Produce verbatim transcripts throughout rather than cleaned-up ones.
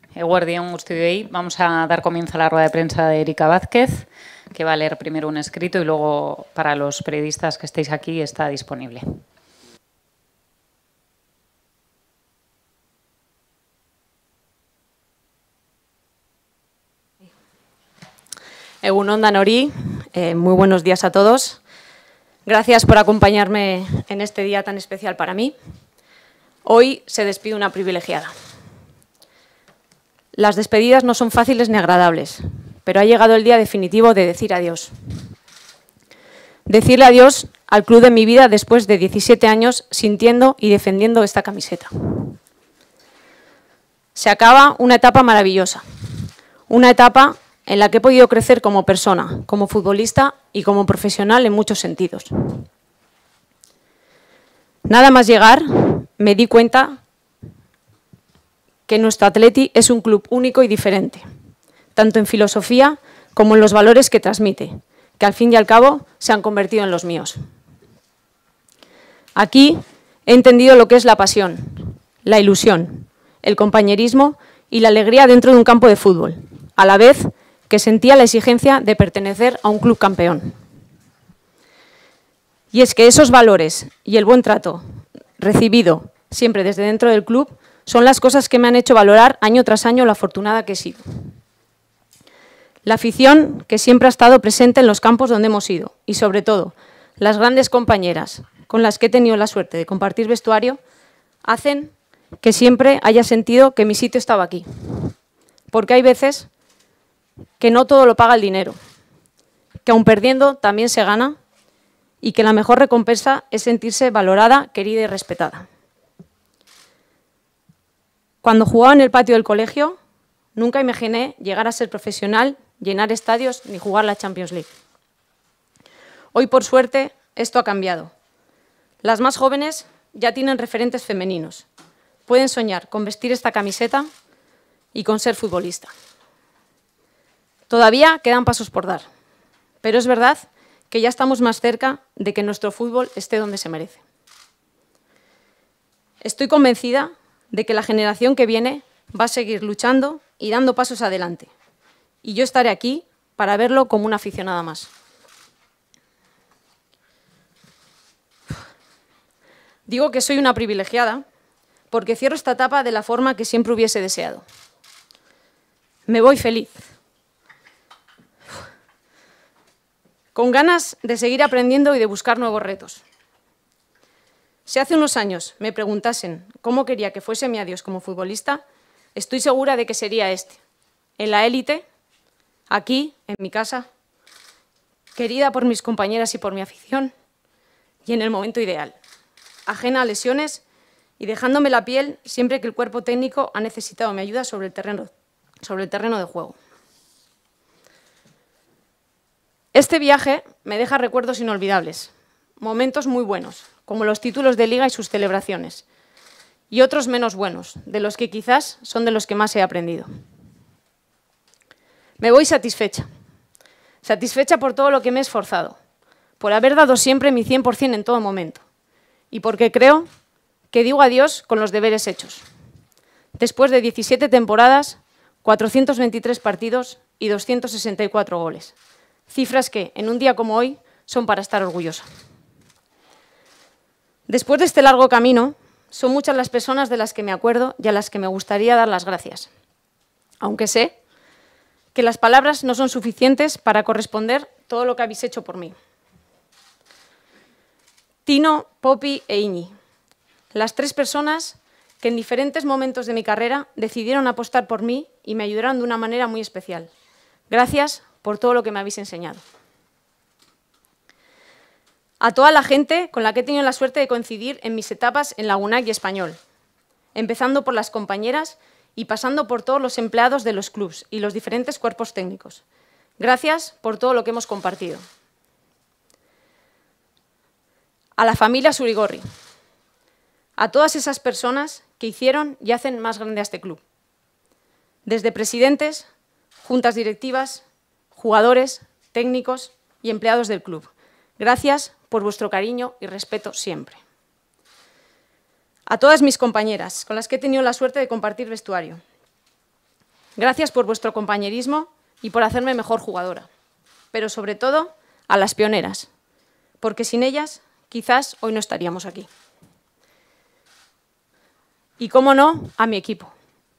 Eguerdión guztioi. Vamos a dar comienzo a la rueda de prensa de Erika Vázquez, que va a leer primero un escrito y luego, para los periodistas que estéis aquí, está disponible. Egunon Danori, eh, muy buenos días a todos. Gracias por acompañarme en este día tan especial para mí. Hoy se despide una privilegiada. Las despedidas no son fáciles ni agradables, pero ha llegado el día definitivo de decir adiós. Decirle adiós al club de mi vida después de diecisiete años sintiendo y defendiendo esta camiseta. Se acaba una etapa maravillosa, una etapa en la que he podido crecer como persona, como futbolista y como profesional en muchos sentidos. Nada más llegar, me di cuenta que nuestro Atleti es un club único y diferente, tanto en filosofía como en los valores que transmite, que al fin y al cabo se han convertido en los míos. Aquí he entendido lo que es la pasión, la ilusión, el compañerismo y la alegría dentro de un campo de fútbol, a la vez que sentía la exigencia de pertenecer a un club campeón. Y es que esos valores y el buen trato recibido siempre desde dentro del club son las cosas que me han hecho valorar año tras año lo afortunada que he sido. La afición que siempre ha estado presente en los campos donde hemos ido y, sobre todo, las grandes compañeras con las que he tenido la suerte de compartir vestuario, hacen que siempre haya sentido que mi sitio estaba aquí. Porque hay veces que no todo lo paga el dinero, que aun perdiendo también se gana y que la mejor recompensa es sentirse valorada, querida y respetada. Cuando jugaba en el patio del colegio, nunca imaginé llegar a ser profesional, llenar estadios ni jugar la Champions League. Hoy, por suerte, esto ha cambiado. Las más jóvenes ya tienen referentes femeninos. Pueden soñar con vestir esta camiseta y con ser futbolista. Todavía quedan pasos por dar, pero es verdad que ya estamos más cerca de que nuestro fútbol esté donde se merece. Estoy convencida de que la generación que viene va a seguir luchando y dando pasos adelante, y yo estaré aquí para verlo como una aficionada más. Digo que soy una privilegiada porque cierro esta etapa de la forma que siempre hubiese deseado. Me voy feliz, con ganas de seguir aprendiendo y de buscar nuevos retos. Si hace unos años me preguntasen cómo quería que fuese mi adiós como futbolista, estoy segura de que sería este, en la élite, aquí, en mi casa, querida por mis compañeras y por mi afición, y en el momento ideal, ajena a lesiones y dejándome la piel siempre que el cuerpo técnico ha necesitado mi ayuda sobre el terreno, sobre el terreno de juego. Este viaje me deja recuerdos inolvidables, momentos muy buenos, como los títulos de Liga y sus celebraciones, y otros menos buenos, de los que quizás son de los que más he aprendido. Me voy satisfecha, satisfecha por todo lo que me he esforzado, por haber dado siempre mi cien por cien en todo momento, y porque creo que digo adiós con los deberes hechos. Después de diecisiete temporadas, cuatrocientos veintitrés partidos y doscientos sesenta y cuatro goles. Cifras que, en un día como hoy, son para estar orgullosa. Después de este largo camino, son muchas las personas de las que me acuerdo y a las que me gustaría dar las gracias. Aunque sé que las palabras no son suficientes para corresponder todo lo que habéis hecho por mí. Tino, Popi e Iñi, las tres personas que en diferentes momentos de mi carrera decidieron apostar por mí y me ayudaron de una manera muy especial. Gracias por todo lo que me habéis enseñado. A toda la gente con la que he tenido la suerte de coincidir en mis etapas en Lagunac y Español, empezando por las compañeras y pasando por todos los empleados de los clubs y los diferentes cuerpos técnicos. Gracias por todo lo que hemos compartido. A la familia Surigorri, a todas esas personas que hicieron y hacen más grande a este club. Desde presidentes, juntas directivas, jugadores, técnicos y empleados del club. Gracias por vuestro cariño y respeto siempre. A todas mis compañeras, con las que he tenido la suerte de compartir vestuario. Gracias por vuestro compañerismo y por hacerme mejor jugadora. Pero sobre todo, a las pioneras, porque sin ellas quizás hoy no estaríamos aquí. Y, cómo no, a mi equipo.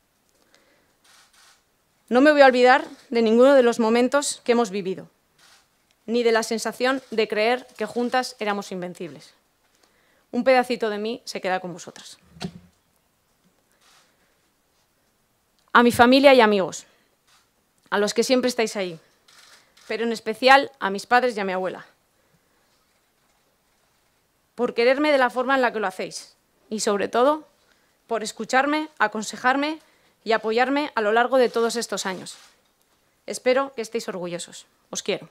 No me voy a olvidar de ninguno de los momentos que hemos vivido, ni de la sensación de creer que juntas éramos invencibles. Un pedacito de mí se queda con vosotras. A mi familia y amigos, a los que siempre estáis ahí, pero en especial a mis padres y a mi abuela, por quererme de la forma en la que lo hacéis y, sobre todo, por escucharme, aconsejarme y apoyarme a lo largo de todos estos años. Espero que estéis orgullosos. Os quiero.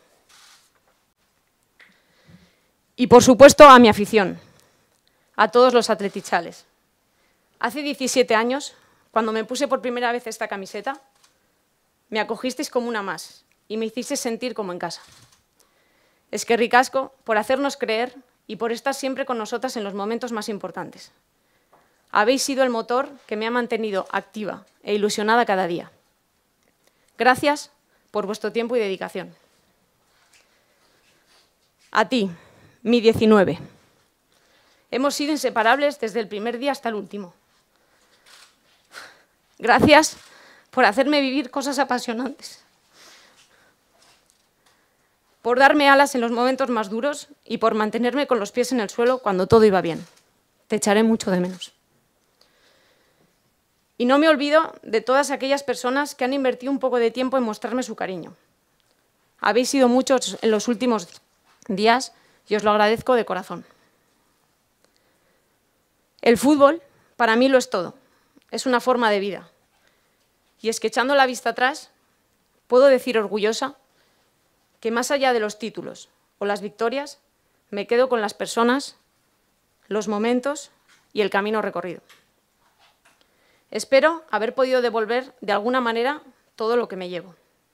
Y, por supuesto, a mi afición, a todos los atletichales. Hace diecisiete años, cuando me puse por primera vez esta camiseta, me acogisteis como una más y me hicisteis sentir como en casa. Es que ricasco por hacernos creer y por estar siempre con nosotras en los momentos más importantes. Habéis sido el motor que me ha mantenido activa e ilusionada cada día. Gracias por vuestro tiempo y dedicación. A ti, mi diecinueve. Hemos sido inseparables desde el primer día hasta el último. Gracias por hacerme vivir cosas apasionantes, por darme alas en los momentos más duros y por mantenerme con los pies en el suelo cuando todo iba bien. Te echaré mucho de menos. Y no me olvido de todas aquellas personas que han invertido un poco de tiempo en mostrarme su cariño. Habéis sido muchos en los últimos días y os lo agradezco de corazón. El fútbol, para mí, lo es todo. Es una forma de vida. Y es que, echando la vista atrás, puedo decir orgullosa que, más allá de los títulos o las victorias, me quedo con las personas, los momentos y el camino recorrido. Espero haber podido devolver de alguna manera todo lo que me llevo.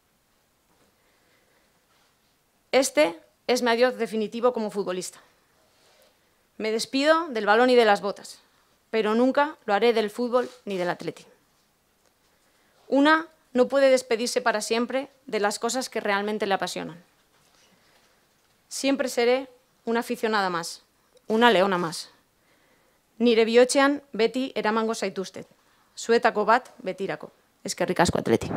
Este es mi adiós definitivo como futbolista. Me despido del balón y de las botas, pero nunca lo haré del fútbol ni del Atleti. Una no puede despedirse para siempre de las cosas que realmente le apasionan. Siempre seré una aficionada más, una leona más. Nire bihotzean beti eramango zaituztet. Zuetako bat betirako. Eskerrik asko, Atleti.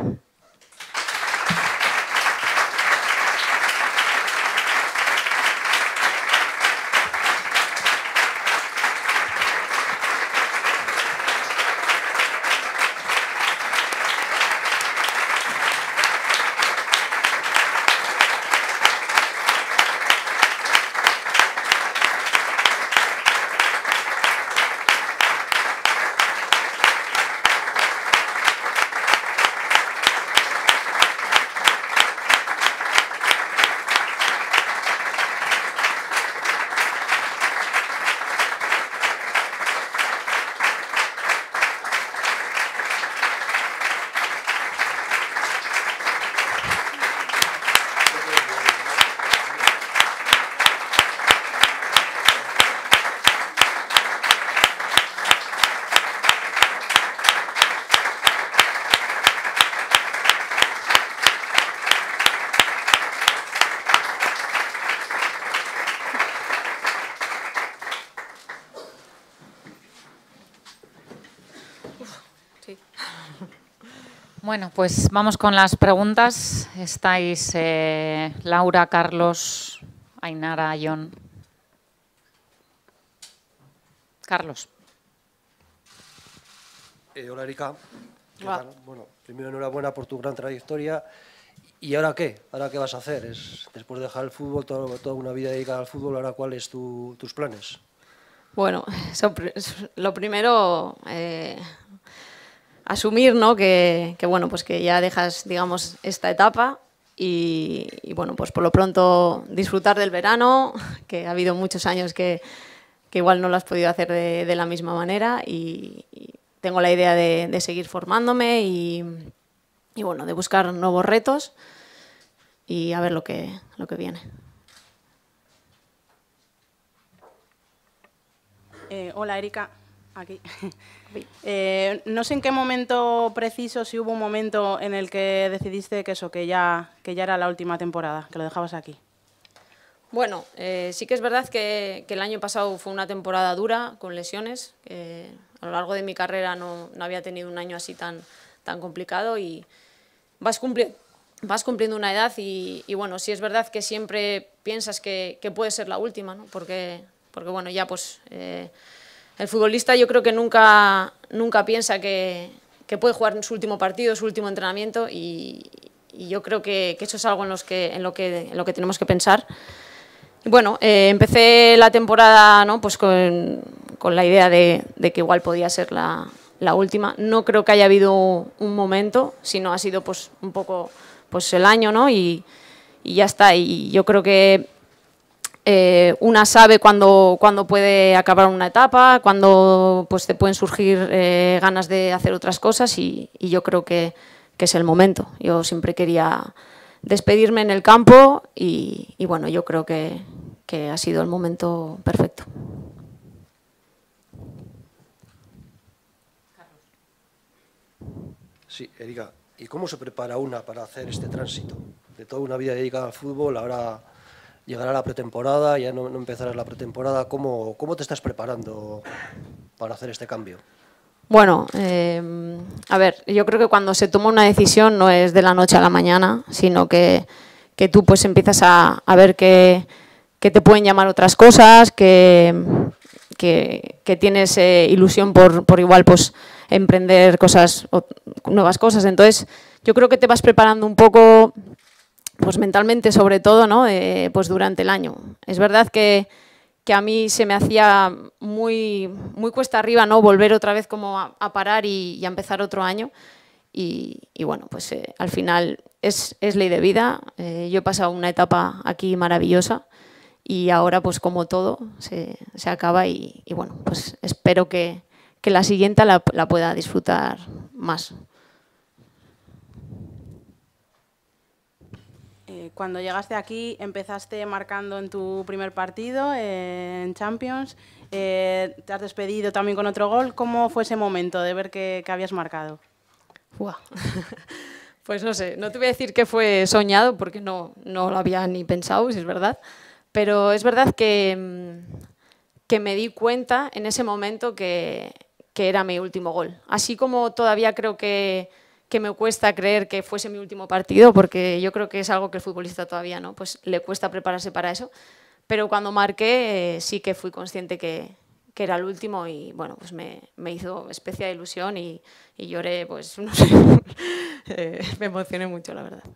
Bueno, pues vamos con las preguntas. Estáis eh, Laura, Carlos, Ainara, Jon. Carlos. Eh, hola, Erika. Hola. Bueno, primero enhorabuena por tu gran trayectoria. ¿Y ahora qué? ¿Ahora qué vas a hacer? Es, después de dejar el fútbol, toda, toda una vida dedicada al fútbol, ¿ahora cuáles son tu, tus planes? Bueno, eso, lo primero, eh, asumir, ¿no? que, que, bueno, pues que ya dejas, digamos, esta etapa y, y, bueno, pues por lo pronto disfrutar del verano, que ha habido muchos años que, que igual no lo has podido hacer de, de la misma manera y, y tengo la idea de, de seguir formándome y, y, bueno, de buscar nuevos retos y a ver lo que, lo que viene. Eh, hola, Erika. Aquí. Eh, no sé en qué momento preciso, si hubo un momento en el que decidiste que eso, que ya, que ya era la última temporada, que lo dejabas aquí. Bueno, eh, sí que es verdad que, que el año pasado fue una temporada dura, con lesiones. Eh, a lo largo de mi carrera no, no había tenido un año así tan, tan complicado y vas, cumpli vas cumpliendo una edad y, y bueno, sí es verdad que siempre piensas que, que puede ser la última, ¿no? Porque, porque bueno, ya pues... Eh, el futbolista yo creo que nunca, nunca piensa que, que puede jugar en su último partido, su último entrenamiento y, y yo creo que, que eso es algo en, los que, en, lo que, en lo que tenemos que pensar. Y bueno, eh, empecé la temporada, ¿no? Pues con, con la idea de, de que igual podía ser la, la última. No creo que haya habido un momento, sino ha sido pues, un poco pues, el año, ¿no? y, y ya está. Y yo creo que Eh, una sabe cuándo, cuándo puede acabar una etapa, cuándo pues, te pueden surgir eh, ganas de hacer otras cosas y, y yo creo que, que es el momento. Yo siempre quería despedirme en el campo y, y bueno, yo creo que, que ha sido el momento perfecto. Sí, Erika, ¿y cómo se prepara una para hacer este tránsito? De toda una vida dedicada al fútbol, ahora llegará la pretemporada, ya no, no empezará la pretemporada. ¿Cómo, ¿Cómo te estás preparando para hacer este cambio? Bueno, eh, a ver, yo creo que cuando se toma una decisión no es de la noche a la mañana, sino que, que tú pues empiezas a, a ver que, que te pueden llamar otras cosas, que, que, que tienes eh, ilusión por, por igual pues emprender cosas, nuevas cosas. Entonces, yo creo que te vas preparando un poco... pues mentalmente sobre todo, ¿no? Eh, pues durante el año. Es verdad que, que a mí se me hacía muy, muy cuesta arriba, ¿no? Volver otra vez como a, a parar y, y a empezar otro año y, y bueno, pues eh, al final es, es ley de vida. Eh, yo he pasado una etapa aquí maravillosa y ahora pues como todo se, se acaba y, y bueno, pues espero que, que la siguiente la, la pueda disfrutar más. Cuando llegaste aquí, empezaste marcando en tu primer partido eh, en Champions, eh, te has despedido también con otro gol. ¿Cómo fue ese momento de ver que, que habías marcado? Wow. Pues no sé, no te voy a decir que fue soñado porque no, no lo había ni pensado, si es verdad, pero es verdad que, que me di cuenta en ese momento que, que era mi último gol. Así como todavía creo que... que me cuesta creer que fuese mi último partido, porque yo creo que es algo que el futbolista todavía no, pues le cuesta prepararse para eso, pero cuando marqué eh, sí que fui consciente que, que era el último y bueno, pues me, me hizo especial ilusión y, y lloré, pues no sé, eh, me emocioné mucho, la verdad.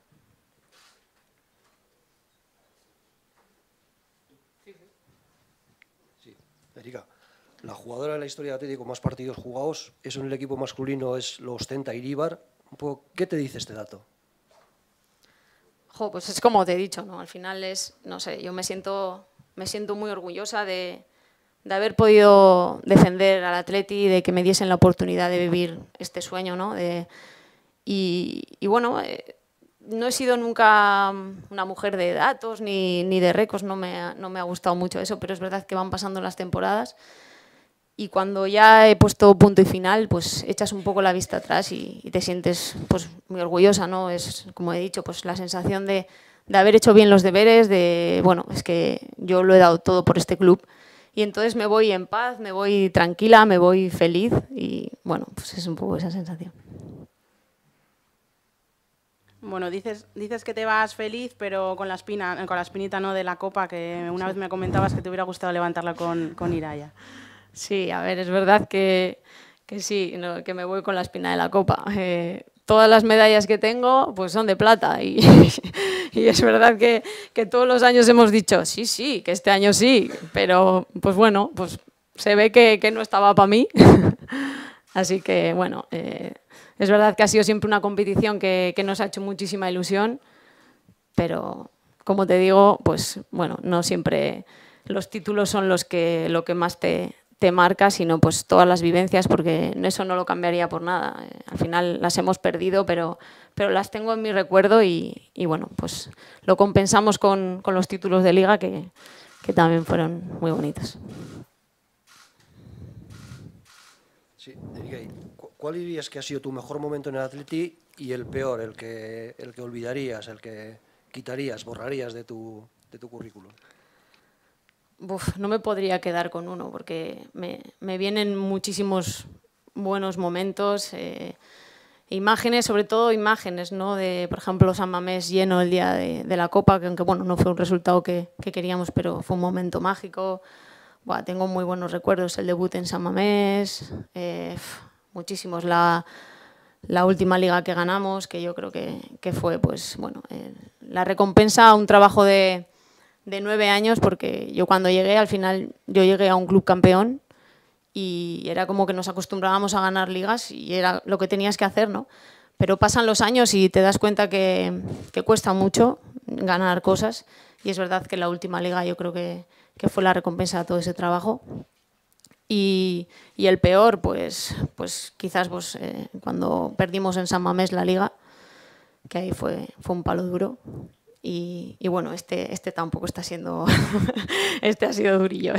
Sí, Erika, la jugadora de la historia de Atlético con más partidos jugados, eso en el equipo masculino es lo ostenta Iríbar. ¿Qué te dice este dato? Jo, pues es como te he dicho, ¿no? Al final es, no sé, yo me siento, me siento muy orgullosa de, de haber podido defender al Atleti, de que me diesen la oportunidad de vivir este sueño, ¿no? De, y, y bueno, eh, no he sido nunca una mujer de datos ni, ni de récords, no me, ha, no me ha gustado mucho eso, pero es verdad que van pasando las temporadas. Y cuando ya he puesto punto y final, pues echas un poco la vista atrás y, y te sientes pues, muy orgullosa, ¿no? Es, como he dicho, pues la sensación de, de haber hecho bien los deberes, de, bueno, es que yo lo he dado todo por este club. Y entonces me voy en paz, me voy tranquila, me voy feliz y, bueno, pues es un poco esa sensación. Bueno, dices, dices que te vas feliz, pero con la espina, con la espinita, ¿no? De la Copa, que una vez me comentabas que te hubiera gustado levantarla con, con Iraya. Sí, a ver, es verdad que, que sí, no, que me voy con la espina de la Copa. Eh, todas las medallas que tengo pues son de plata y, y es verdad que, que todos los años hemos dicho, sí, sí, que este año sí, pero pues bueno, pues se ve que, que no estaba para mí. Así que bueno, eh, es verdad que ha sido siempre una competición que, que nos ha hecho muchísima ilusión, pero como te digo, pues bueno, no siempre los títulos son los que, lo que más te... te marca, sino pues todas las vivencias, porque eso no lo cambiaría por nada. Al final las hemos perdido, pero, pero las tengo en mi recuerdo y, y bueno, pues lo compensamos con, con los títulos de Liga que, que también fueron muy bonitos. ¿Cuál dirías que ha sido tu mejor momento en el Atleti y el peor, el que, el que olvidarías, el que quitarías, borrarías de tu, de tu currículum? Uf, no me podría quedar con uno porque me, me vienen muchísimos buenos momentos, eh, imágenes, sobre todo imágenes, ¿no? De, por ejemplo, San Mamés lleno el día de, de la Copa, que aunque bueno, no fue un resultado que, que queríamos, pero fue un momento mágico. Buah, tengo muy buenos recuerdos, el debut en San Mamés, eh, muchísimos. La, la última liga que ganamos, que yo creo que, que fue pues, bueno, eh, la recompensa a un trabajo de, de nueve años, porque yo cuando llegué, al final, yo llegué a un club campeón y era como que nos acostumbrábamos a ganar ligas y era lo que tenías que hacer, ¿no? Pero pasan los años y te das cuenta que, que cuesta mucho ganar cosas y es verdad que la última liga yo creo que, que fue la recompensa de todo ese trabajo. Y, y el peor, pues, pues quizás pues, eh, cuando perdimos en San Mamés la liga, que ahí fue, fue un palo duro. Y, y bueno, este, este tampoco está siendo, este ha sido durillo.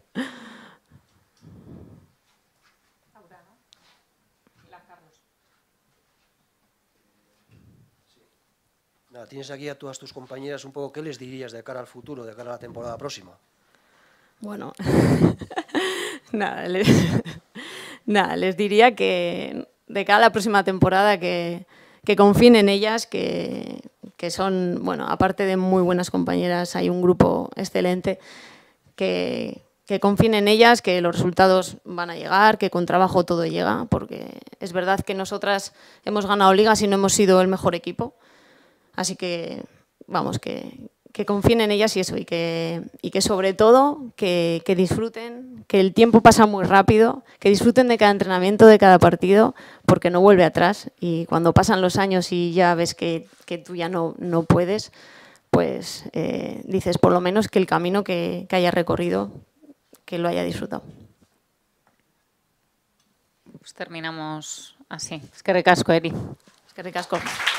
Nada, tienes aquí a todas tus compañeras un poco, ¿qué les dirías de cara al futuro, de cara a la temporada próxima? Bueno, nada, les, nada, les diría que de cara a la próxima temporada que, que confíen en ellas, que, que son, bueno, aparte de muy buenas compañeras, hay un grupo excelente, que, que confíen en ellas, que los resultados van a llegar, que con trabajo todo llega, porque es verdad que nosotras hemos ganado ligas y no hemos sido el mejor equipo, así que, vamos, que... que confíen en ellas y eso, y que, y que sobre todo que, que disfruten, que el tiempo pasa muy rápido, que disfruten de cada entrenamiento, de cada partido, porque no vuelve atrás y cuando pasan los años y ya ves que, que tú ya no, no puedes, pues eh, dices por lo menos que el camino que, que haya recorrido, que lo haya disfrutado. Pues terminamos así. Eskerrik asko, Eri. Eskerrik asko.